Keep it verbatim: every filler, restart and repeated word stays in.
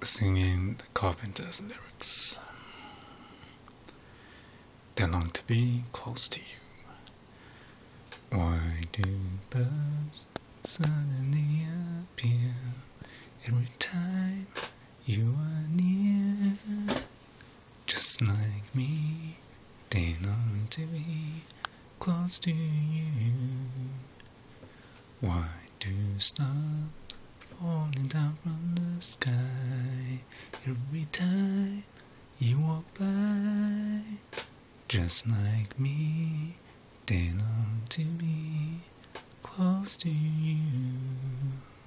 singing the Carpenters lyrics. They long to be close to you. Why do birds suddenly appear every time you are near? Just like me, they long to be close to you. Why do stars falling down from the sky every time you walk by? Just like me, they long to be close to you.